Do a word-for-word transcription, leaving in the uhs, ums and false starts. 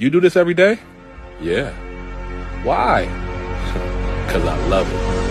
You do this every day? Yeah. Why? Because I love it.